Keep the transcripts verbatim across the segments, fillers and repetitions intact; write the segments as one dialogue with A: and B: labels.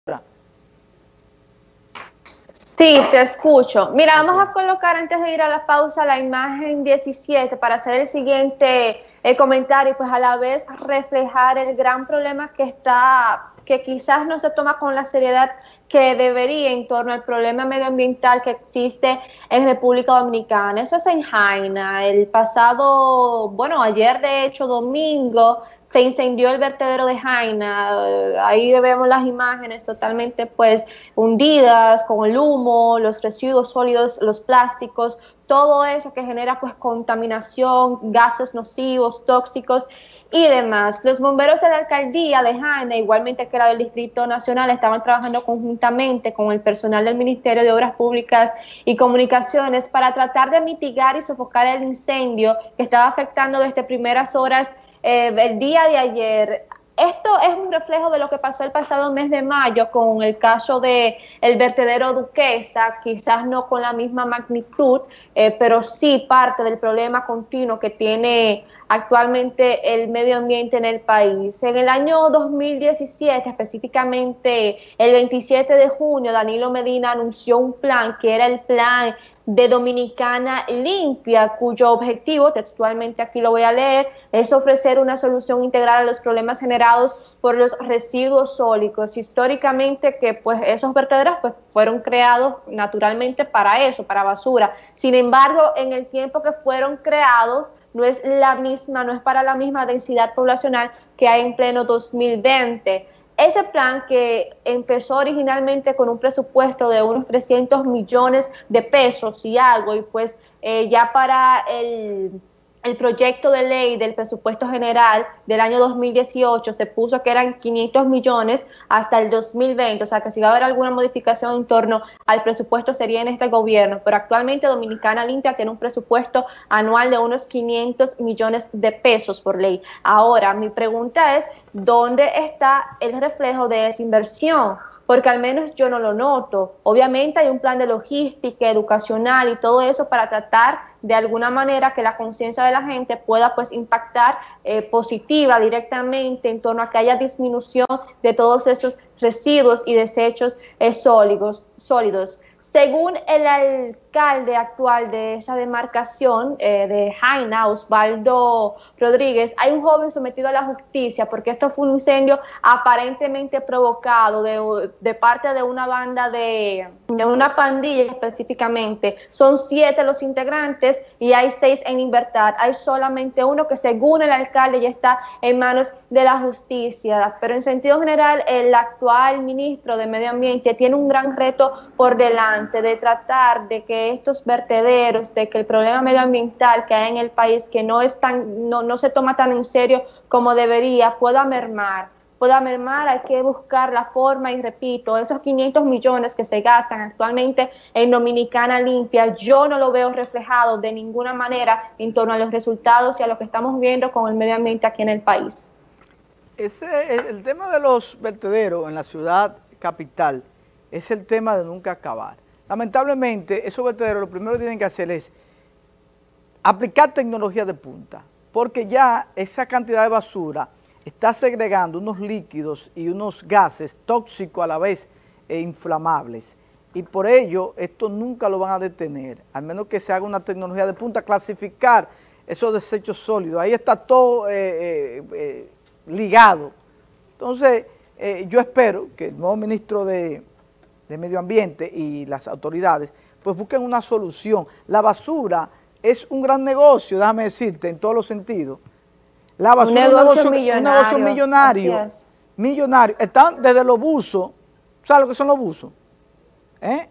A: Sí, te escucho. Mira, vamos a colocar antes de ir a la pausa la imagen diecisiete para hacer el siguiente eh, comentario y pues a la vez reflejar el gran problema que está, que quizás no se toma con la seriedad que debería en torno al problema medioambiental que existe en República Dominicana. Eso es en Jaina. El pasado, bueno, ayer de hecho domingo, se incendió el vertedero de Jaina. Ahí vemos las imágenes totalmente pues hundidas con el humo, los residuos sólidos, los plásticos, todo eso que genera pues contaminación, gases nocivos, tóxicos y demás. Los bomberos de la alcaldía de Jaina, igualmente que la del Distrito Nacional, estaban trabajando conjuntamente con el personal del Ministerio de Obras Públicas y Comunicaciones para tratar de mitigar y sofocar el incendio que estaba afectando desde primeras horas eh, el día de ayer. Esto es un reflejo de lo que pasó el pasado mes de mayo con el caso de el vertedero Duquesa, quizás no con la misma magnitud, eh, pero sí parte del problema continuo que tiene actualmente el medio ambiente en el país. En el año dos mil diecisiete, específicamente el veintisiete de junio, Danilo Medina anunció un plan que era el plan de Dominicana Limpia, cuyo objetivo, textualmente aquí lo voy a leer, es ofrecer una solución integral a los problemas generados por los residuos sólidos. Históricamente que pues esos vertederos pues fueron creados naturalmente para eso, para basura. Sin embargo, en el tiempo que fueron creados, no es la misma, no es para la misma densidad poblacional que hay en pleno dos mil veinte. Ese plan, que empezó originalmente con un presupuesto de unos trescientos millones de pesos y algo, y pues eh, ya para el, el proyecto de ley del presupuesto general del año dos mil dieciocho se puso que eran quinientos millones hasta el dos mil veinte, o sea que si va a haber alguna modificación en torno al presupuesto sería en este gobierno, pero actualmente Dominicana Limpia tiene un presupuesto anual de unos quinientos millones de pesos por ley. Ahora, mi pregunta es, ¿dónde está el reflejo de esa inversión? Porque al menos yo no lo noto. Obviamente hay un plan de logística, educacional y todo eso para tratar de alguna manera que la conciencia de la gente pueda pues impactar eh, positiva directamente en torno a que haya disminución de todos estos residuos y desechos eh, sólidos, sólidos. Según el alcalde actual de esa demarcación eh, de Jaina, Osvaldo Rodríguez, hay un joven sometido a la justicia porque esto fue un incendio aparentemente provocado de, de parte de una banda de, de una pandilla específicamente. Son siete los integrantes y hay seis en libertad. Hay solamente uno que según el alcalde ya está en manos de la justicia. Pero en sentido general, el actual ministro de Medio Ambiente tiene un gran reto por delante, de tratar de que estos vertederos, de que el problema medioambiental que hay en el país, que no es tan, no, no se toma tan en serio como debería, pueda mermar, pueda mermar. Hay que buscar la forma, y repito, esos quinientos millones que se gastan actualmente en Dominicana Limpia, yo no lo veo reflejado de ninguna manera en torno a los resultados y a lo que estamos viendo con el medio ambiente aquí en el país.
B: Ese, el tema de los vertederos en la ciudad capital es el tema de nunca acabar. Lamentablemente, esos vertederos lo primero que tienen que hacer es aplicar tecnología de punta, porque ya esa cantidad de basura está segregando unos líquidos y unos gases tóxicos a la vez e inflamables. Y por ello, esto nunca lo van a detener, al menos que se haga una tecnología de punta, clasificar esos desechos sólidos. Ahí está todo eh, eh, eh, ligado. Entonces, eh, yo espero que el nuevo ministro de... de Medio Ambiente y las autoridades, pues busquen una solución. La basura es un gran negocio, déjame decirte, en todos los sentidos. La basura
A: un negocio,
B: es un negocio
A: millonario.
B: Un negocio millonario. Millonario. Están desde los buzos. ¿Sabes lo que son los buzos? ¿Eh?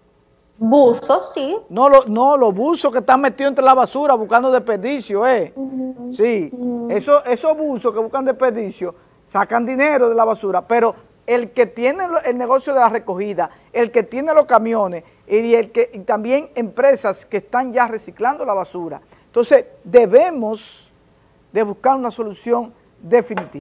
A: Buzos, sí.
B: No, lo, no, los buzos que están metidos entre la basura buscando desperdicio, ¿eh?
A: Uh-huh.
B: Sí.
A: Uh-huh.
B: Eso, esos buzos que buscan desperdicio sacan dinero de la basura, pero el que tiene el negocio de la recogida, el que tiene los camiones y, el que, y también empresas que están ya reciclando la basura. Entonces, debemos de buscar una solución definitiva.